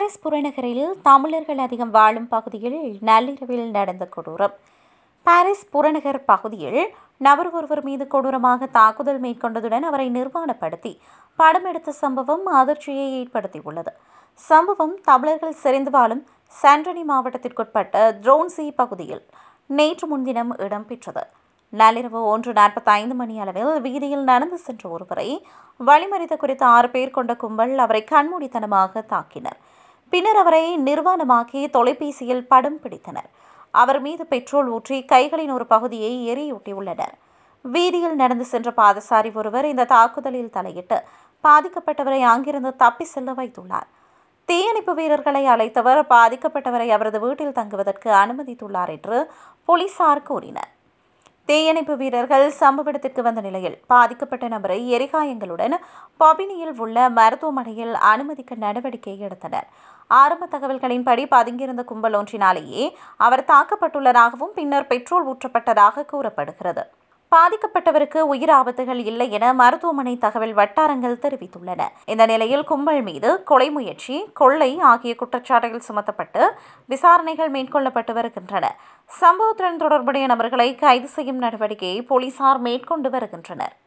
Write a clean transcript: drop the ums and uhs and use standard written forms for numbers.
Paris புறநகரில் தமிழர்கள் அதிகம் வாழும் பகுதியில் நள்ளிரவில் நடந்த கொடூரம். பாரிஸ் புறநகர் பகுதியில் நபர் ஒருவர் மீது கொடூரமாக தாக்குதல் மேற்கொண்டதுடன் அவரை நிர்வாணப்படுத்தி படம் எடுத்த சம்பவம் அதிர்ச்சியை ஏற்படுத்தியுள்ளது. சம்பவம் தமிழர்கள் செறிந்து வாழும் சாண்டனி மாவட்டத்திற்குட்பட்ட த்ரோன்சி பகுதியில் நேற்று முன்தினம் இடம்பெற்றது. நள்ளிரவு 1:45 மணி அளவில் வீதியில் நடந்து சென்ற ஒருவரை வழிமறித்த குறித்த 6 பேர் கொண்ட கும்பல் அவரை கண்மூடித்தனமாக தாக்கினர். பின்னர் அவரை நிர்வாணமாக்கி தொலைபேசியில் படம் பிடித்தனர். அவர் மீது பெட்ரோல் ஊற்றி கைகளின் ஒரு பகுதியை எரியூட்டியுள்ளனர். வீதியில் நடந்து சென்ற பாதசாரி ஒருவர் இந்த தாக்குதலில் தலையிட்டு பாதிக்கப்பட்டவரை அங்கிருந்து தப்பி செல்ல வைத்துள்ளார். தீயணைப்பு வீரர்களை அழைத்தவர் பாதிக்கப்பட்டவரை அவரது வீட்டில் தங்குவதற்கு அனுமதித்துள்ளார் என்று போலீசார் கூறினர். தீயணைப்பு வீரர்கள் சம்பவ இடத்திற்கு வந்த நிலையில் பாதிக்கப்பட்ட நபரை எரிகாயங்களுடன் பபினியில் உள்ள மருத்துவமனையில் அனுமதிக்க நடவடிக்கை எடுத்தனர். ஆரம்ப தகவல்களின்படி பதுங்கியிருந்த கும்பல் ஒன்றினாலேயே அவர் தாக்கப்பட்டுள்ளதாகவும் பின்னர் பெட்ரோல் ஊற்றப்பட்டதாக கூறப்படுகிறது. பாதிக்கப்பட்டவருக்கு உயிர் ஆபத்துகள் இல்லை என மருத்துவமனை தகவல் வட்டாரங்கள் தெரிவித்துள்ளன. இந்த நிலையில் கும்பல் மீது கொலை முயற்சி, கொள்ளை ஆகிய குற்றச்சாட்டுகள் சுமத்தப்பட்டு விசாரணைகள் மேற்கொள்ளப்பட்டு வருகின்றன. சம்பவத்துடன் தொடர்புடைய நபர்களை கைது செய்யும் நடவடிக்கையை போலீசார் மேற்கொண்டு வருகின்றனர்.